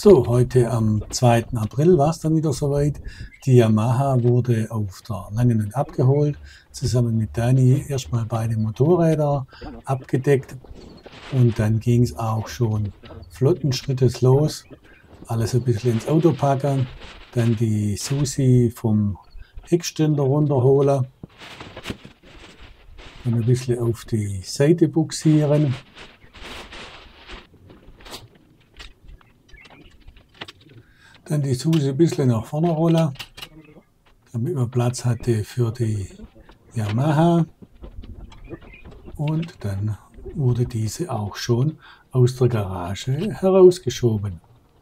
So, heute am 2. April war es dann wieder soweit. Die Yamaha wurde auf der Langenwand abgeholt, zusammen mit Dani erstmal beide Motorräder abgedeckt und dann ging es auch schon flotten Schrittes los. Alles ein bisschen ins Auto packen, dann die Susi vom Heckständer runterholen, dann ein bisschen auf die Seite buxieren. Dann die Susi ein bisschen nach vorne rollen, damit man Platz hatte für die Yamaha. Und dann wurde diese auch schon aus der Garage herausgeschoben.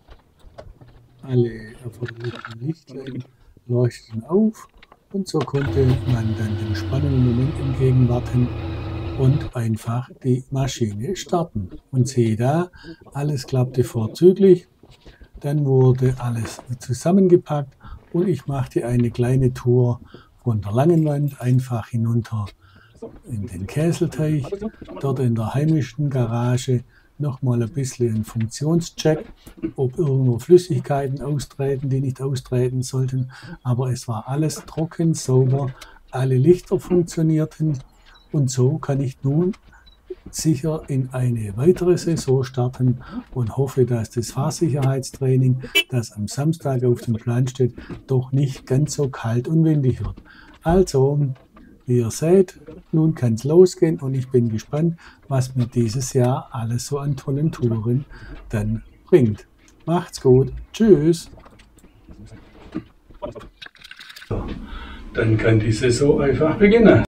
Alle erforderlichen Lichtlein leuchteten auf und so konnte man dann dem spannenden Moment entgegenwarten und einfach die Maschine starten. Und siehe da, alles klappte vorzüglich. Dann wurde alles zusammengepackt und ich machte eine kleine Tour von der Langenwand einfach hinunter in den Käselteich, dort in der heimischen Garage nochmal ein bisschen einen Funktionscheck, ob irgendwo Flüssigkeiten austreten, die nicht austreten sollten, aber es war alles trocken, sauber, alle Lichter funktionierten und so kann ich nun sicher in eine weitere Saison starten und hoffe, dass das Fahrsicherheitstraining, das am Samstag auf dem Plan steht, doch nicht ganz so kalt und windig wird. Also, wie ihr seht, nun kann es losgehen und ich bin gespannt, was mir dieses Jahr alles so an tollen Touren dann bringt. Macht's gut, tschüss! Dann kann die Saison einfach beginnen.